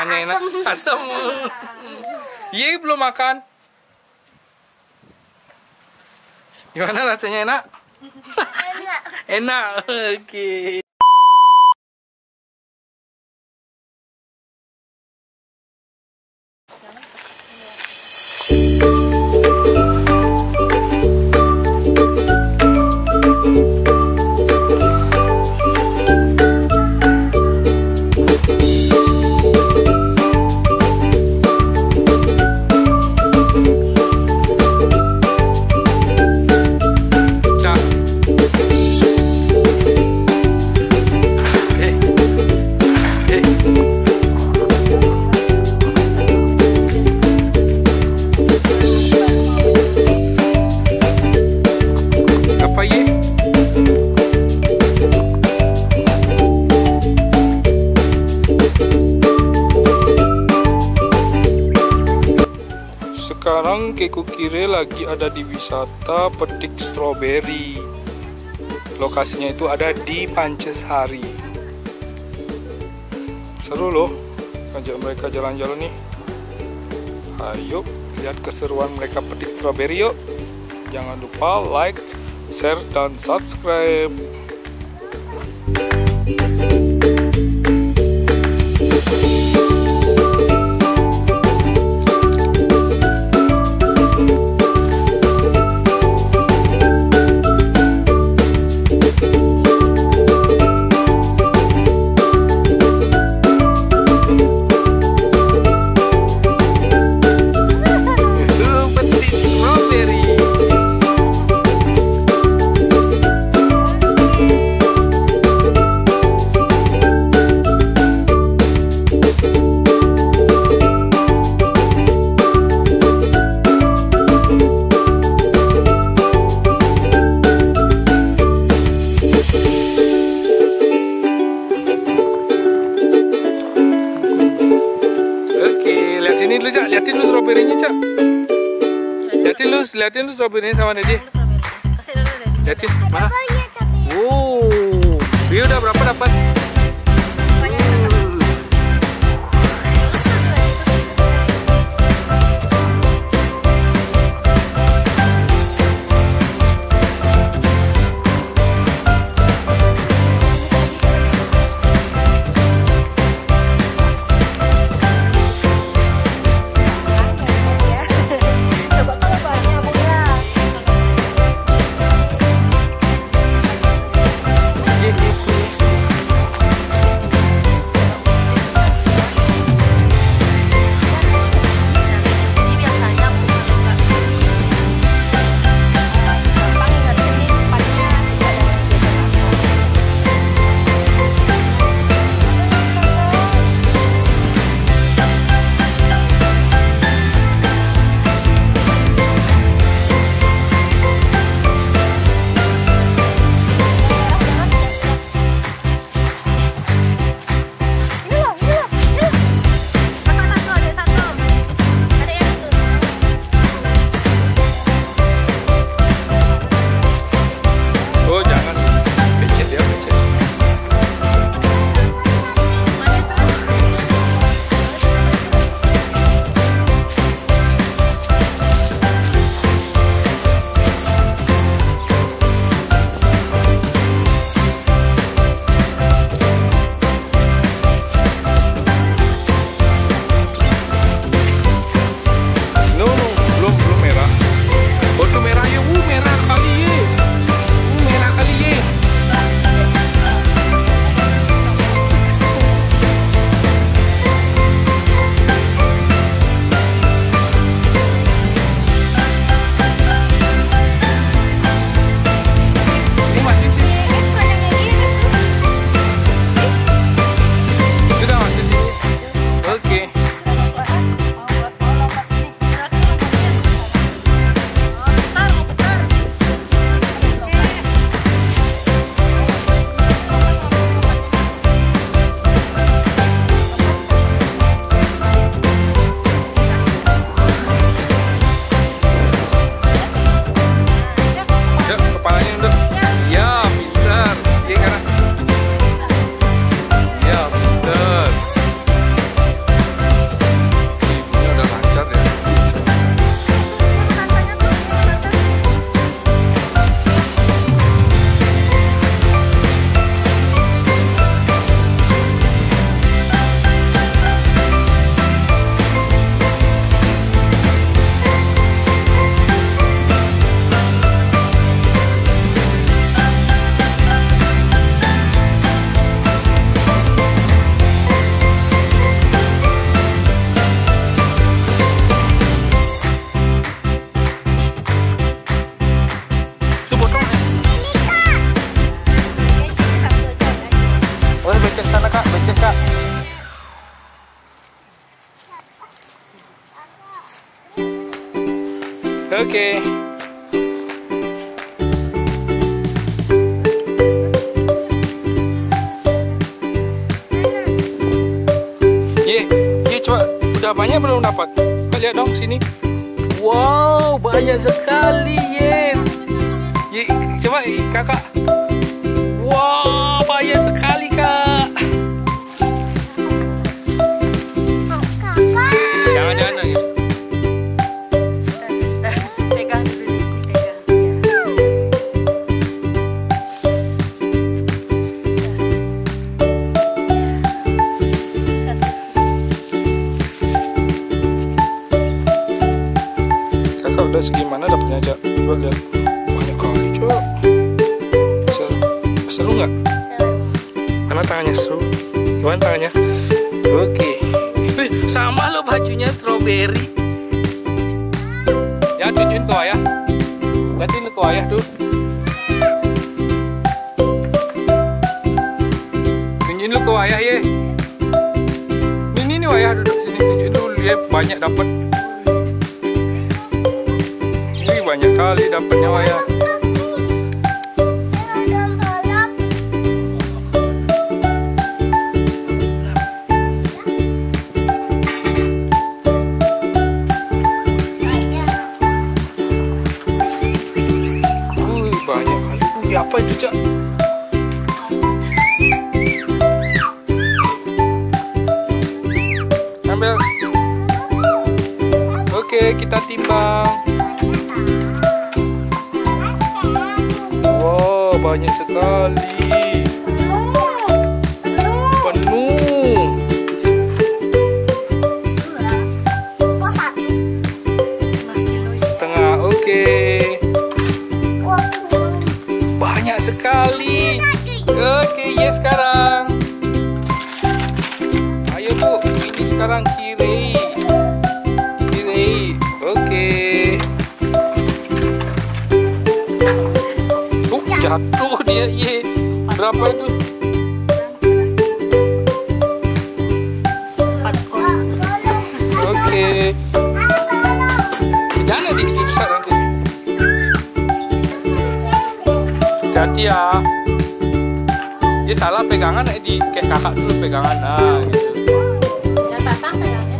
rasanya enak. Asam. Iya, belum makan. Gimana rasanya enak? Enak. Enak. Oke. Sekarang Kekukire lagi ada di wisata petik stroberi. Lokasinya itu ada di Pancesari. Seru loh, ajak mereka jalan-jalan nih. Ayo lihat keseruan mereka petik stroberi yuk. Jangan lupa like, share, dan subscribe. Sini dulu, Cak. Liatin lu stroberinya, Cak. Liatin lu stroberinya sama Dedi. Liatin, mana? Wow. Dia udah berapa dapat? Oh, becek sana kak, becek kak. Oke. Ye, coba udah banyak belum dapat? Kak lihat dong sini. Wow, banyak sekali ye. Ye, coba kakak. Wow, banyak sekali kak. Jangan nangis. Pegang dulu, dipegang. Kakak udah segimana dapatnya aja? Coba lihat. Banyak kali coba. Seru nggak? Mana tangannya seru? Gimana tangannya? Oke. Sama lo bajunya strawberry. Ya tunjukin ke ayah. Lihatin ke ayah tuh. Tunjukin lu ke ayah ye. Ini ayah duduk sini. Tunjukin dulu ya, banyak dapat. Ini banyak kali dapatnya ayah. Banyak kali. Apa itu cak? Ambil. Oke, kita timbang. Wow, banyak sekali. Penuh. Setengah. Oke. Banyak sekali. Oke, yes sekarang. Ayo bu, ini sekarang kiri. Kiri. Oke. Jatuh dia ye. Berapa itu? Oke. Jangan dikit besar nanti. Hati ya. Dia salah pegangan di kayak kakak dulu pegangan nah gitu. Yang pasang pegangnya.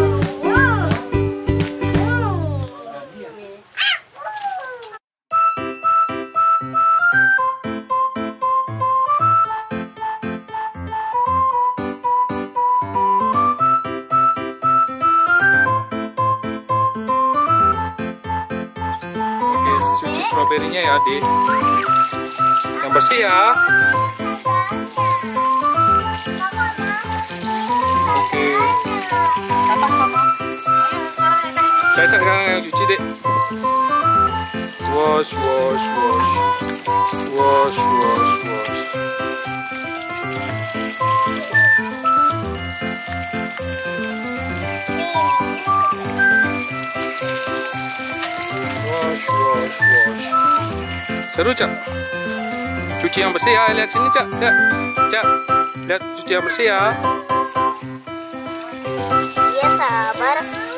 Oke, cuci stroberinya ya, Di. Yang bersih ya. Oke. Saya sekarang yang cuci deh. Wash, wash, wash. Wash, wash, wash. Wash, wash, wash. Seru, Cak. Cuci yang bersih ya, lihat sini Cak, Cak, lihat cuci yang bersih ya. Iya sabar.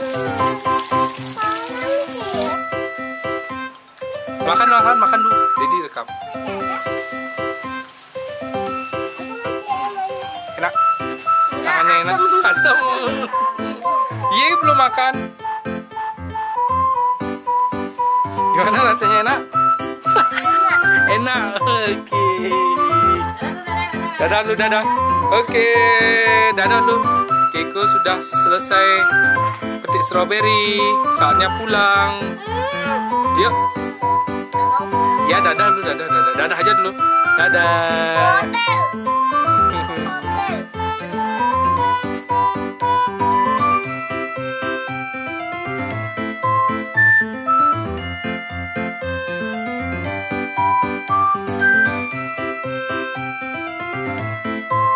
Makan dulu, Dedi rekam. Enak, tangannya enak, asam. Iya belum makan. Gimana rasanya enak? Enak, oke. Dadah lu, dadah. Oke, dadah lu. Keiko sudah selesai petik stroberi. Saatnya pulang. Yuk. Ya, dadah lu, dadah, dadah. Dadah aja dulu. Dadah.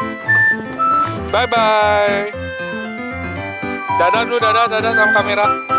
Bye bye. Dadah dulu, dadah, dadah sama kamera.